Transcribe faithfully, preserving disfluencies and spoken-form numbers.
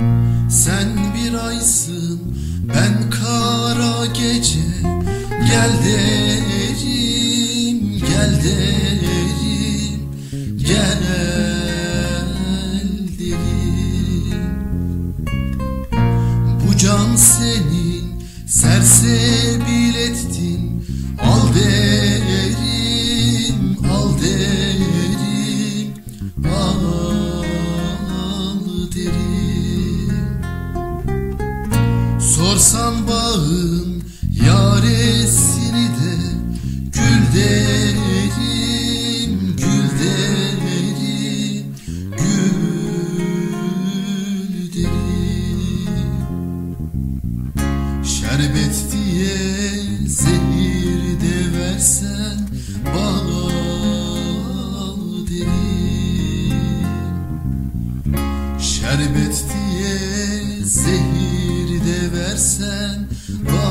Sen bir aysın, ben kara gece. Gel derim, gel derim, gel derim. Bu can senin, sersebil ettin. Al derim, al derim, al derim. Sorsan bağın yaresini de gül derim, gül derim, gül derim. Şerbet diye zehir de versen bal derim. Şerbet diye zehir de versen bal